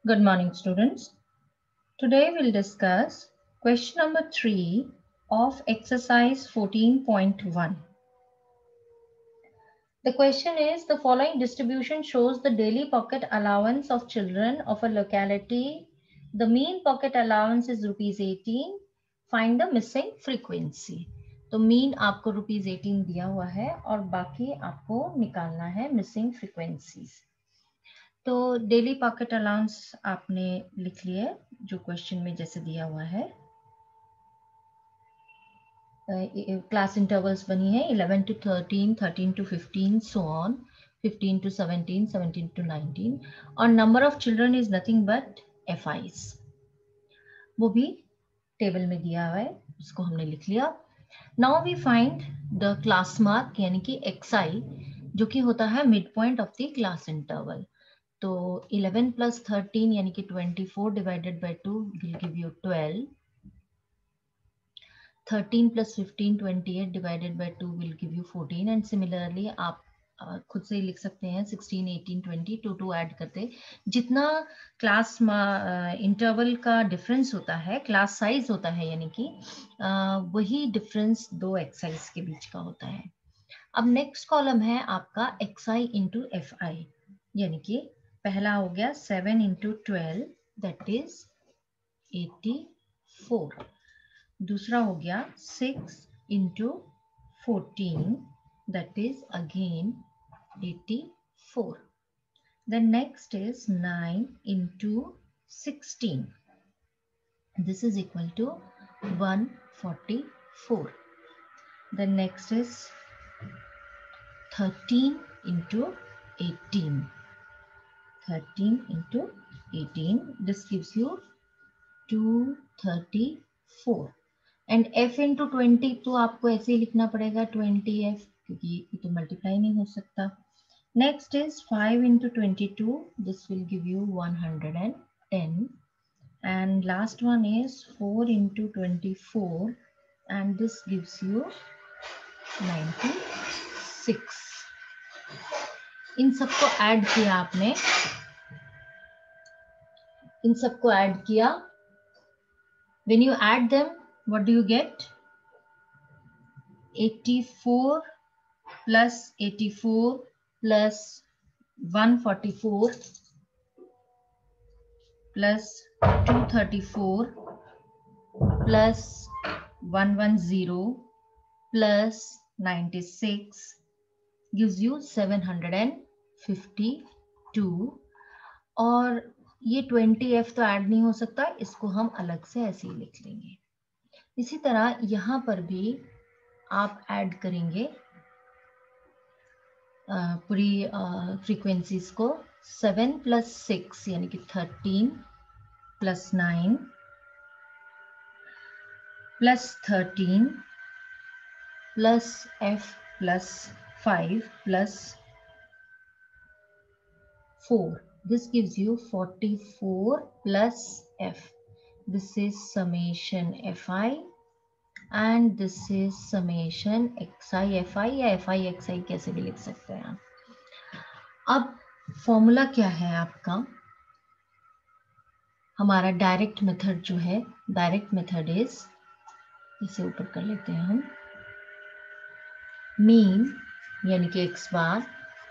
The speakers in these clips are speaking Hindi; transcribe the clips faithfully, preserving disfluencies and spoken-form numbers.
Good morning, students. Today we'll discuss question number three of exercise fourteen point one. The question is, the following distribution shows the daily pocket allowance of children of a locality. The mean pocket allowance is rupees eighteen. Find the missing frequency. तो मीन आपको रुपीज एटीन दिया हुआ है और बाकी आपको निकालना है मिसिंग फ्रीक्वेंसीज. तो डेली पॉकेट अलाउंस आपने लिख लिया है जो क्वेश्चन में जैसे दिया हुआ है. क्लास इंटरवल्स बनी है eleven to thirteen, thirteen to fifteen, so on, fifteen to seventeen, seventeen to nineteen, और number of children is nothing but f i's. वो भी टेबल में दिया हुआ है, उसको हमने लिख लिया. Now we find the class mark यानी कि एक्स आई, जो कि होता है mid point of the class interval. तो इलेवन प्लस थर्टीन यानी कि twenty four divided by two will give you twelve. Thirteen plus fifteen, twenty eight divided by two will give you fourteen. And similarly आप uh, खुद से ही लिख सकते हैं sixteen, eighteen, twenty, two two add करते जितना क्लास इंटरवल uh, का डिफरेंस होता है, क्लास साइज होता है, यानी कि uh, वही डिफरेंस दो एक्साइज के बीच का होता है. अब नेक्स्ट कॉलम है आपका x i into f i, यानी कि पहला हो गया seven into twelve that is eighty four. दूसरा हो गया six into fourteen that is again eighty four. Then next is nine into sixteen. This is equal to one forty-four. Then next is thirteen into eighteen. thirteen into eighteen. This gives you two thirty-four. And f into twenty तो आपको ऐसे ही लिखना पड़ेगा twenty f, क्योंकि ये तो मल्टीप्लाई नहीं हो सकता. Next is five into twenty-two. This will give you one hundred ten. And last one is four into twenty-four. And this gives you ninety-six. इन सबको ऐड किया आपने, इन सबको ऐड किया. When you add them, what do you get? eighty-four plus eighty-four plus one forty-four plus two thirty-four plus one hundred plus ninety-six gives you seven hundred fifty-two. और ये ट्वेंटी एफ तो ऐड नहीं हो सकता, इसको हम अलग से ऐसे ही लिख लेंगे. इसी तरह यहां पर भी आप ऐड करेंगे uh, पूरी फ्रीक्वेंसीज uh, को. सेवन प्लस सिक्स यानी कि thirteen plus nine plus thirteen plus f plus five plus four. This gives you forty-four plus f. This is summation fi and this is summation xi fi या fi xi कैसे भी लिख सकते हैं आप. अब फॉर्मूला क्या है आपका? हमारा डायरेक्ट मेथड जो है, डायरेक्ट मेथड इज, इसे ऊपर कर लेते हैं हम, मीन यानी कि x bar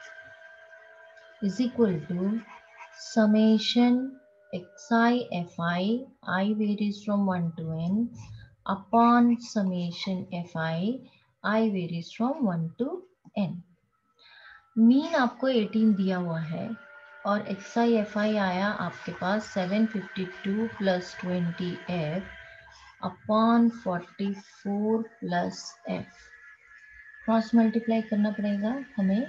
is equal to summation xi fi, I varies from one to n, upon summation fi, I varies from one to n. Mean आपको एटीन दिया हुआ है और xi fi आया आपके पास seven fifty two plus twenty f upon forty four plus f. Cross multiply करना पड़ेगा हमें.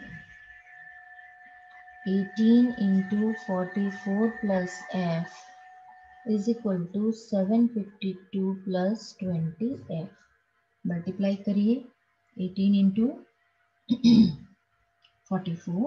eighteen into forty-four plus f is equal to seven fifty-two plus twenty f. Multiply करिए. eighteen into forty-four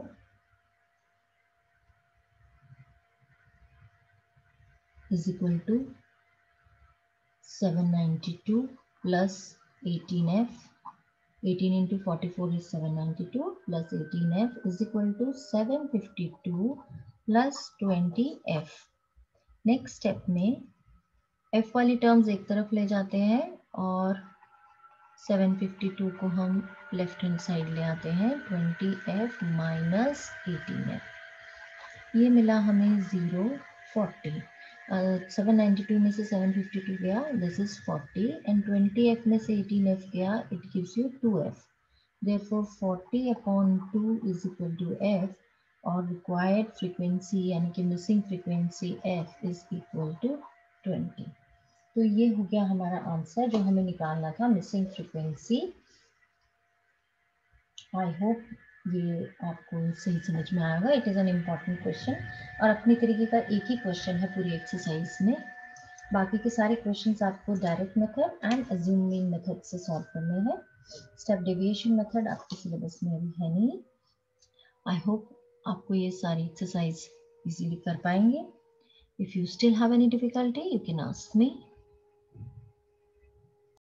is equal to seven ninety-two plus eighteen f. eighteen into forty-four is seven ninety-two plus eighteen f is equal to seven fifty-two plus twenty f. Next step में f वाली टर्म्स एक तरफ ले जाते हैं और सेवन फिफ्टी टू को हम लेफ्ट हैंड साइड ले आते हैं, twenty f minus eighteen f, ये मिला हमें zero forty. Seven ninety two में से सेवन फिफ्टी टू गया, this is forty, and twenty f में से एटीन एफ गया, it gives you two f. Therefore forty upon two is equal to f, और required frequency यानी कि missing frequency f is equal to twenty। तो ये हो गया हमारा आंसर जो हमें निकालना था, मिसिंग फ्रीक्वेंसी। आई होप ये आपको सही समझ में आएगा। It is an important question और अपने तरीके का एक ही क्वेश्चन है पूरी एक्सरसाइज में। बाकी के सारे क्वेश्चंस आपको direct method and assuming method से सॉल्व करने हैं। स्टेप डेविएशन मेथड आपके सिलेबस में अभी है नहीं। आई होप आपको ये सारी एक्सरसाइज इजीली कर पाएंगे। If you still have any difficulty you can ask me.